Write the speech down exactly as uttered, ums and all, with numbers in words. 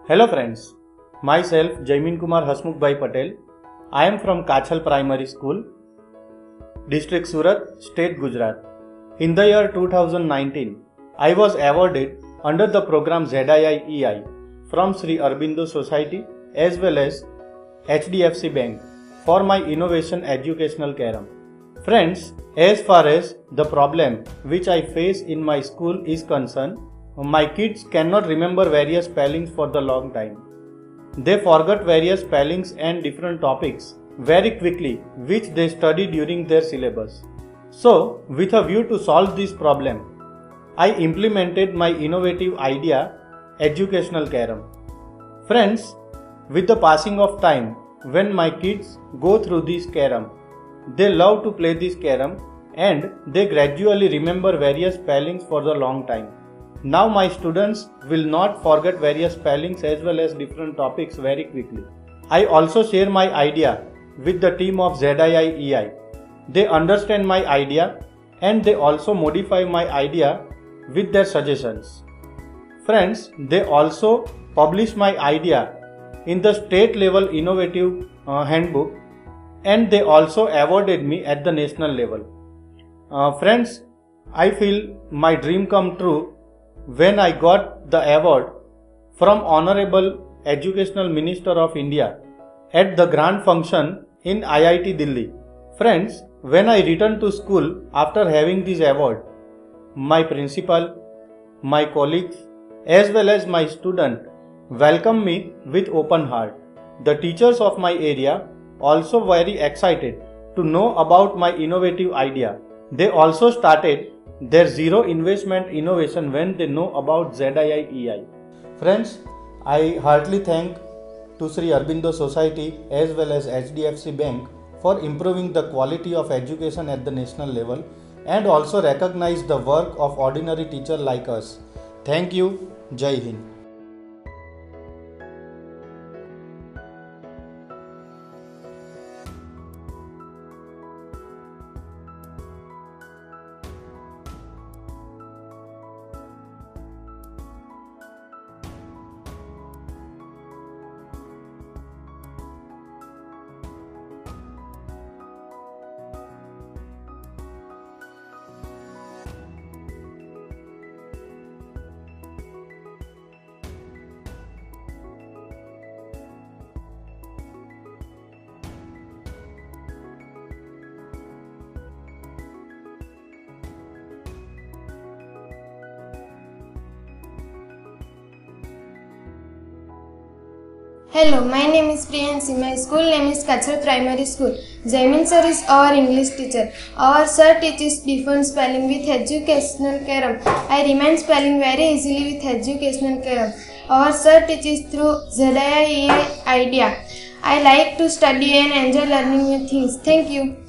Hello friends, myself Jaimin Kumar Hasmukh Bhai Patel. I am from Kachal Primary School, District Surat, State Gujarat. In the year two thousand nineteen, I was awarded under the program Z I I E I from Sri Aurobindo Society as well as H D F C Bank for my innovation educational carom. Friends, as far as the problem which I face in my school is concerned, my kids cannot remember various spellings for the long time. They forgot various spellings and different topics very quickly which they study during their syllabus. So, with a view to solve this problem, I implemented my innovative idea, educational carom. Friends, with the passing of time, when my kids go through this carom, they love to play this carom and they gradually remember various spellings for the long time. Now my students will not forget various spellings as well as different topics very quickly. I also share my idea with the team of Z I I E I. They understand my idea and they also modify my idea with their suggestions. Friends, they also publish my idea in the state level innovative uh, handbook and they also awarded me at the national level. Uh, friends, I feel my dream come true when I got the award from Honorable Educational Minister of India at the grand function in I I T Delhi. Friends, when I returned to school after having this award, my principal, my colleagues as well as my student welcomed me with open heart. The teachers of my area also very excited to know about my innovative idea. They also started their zero investment innovation when they know about Z I I E I. Friends, I heartily thank to Sri Aurobindo Society as well as H D F C Bank for improving the quality of education at the national level and also recognize the work of ordinary teacher like us. Thank you. Jai Hind. Hello, my name is Priyansi. My school name is Kachal Primary School. Jaimin sir is our English teacher. Our sir teaches different spelling with educational carom. I remind spelling very easily with educational carom. Our sir teaches through Z I I E I idea. I like to study and enjoy learning new things. Thank you.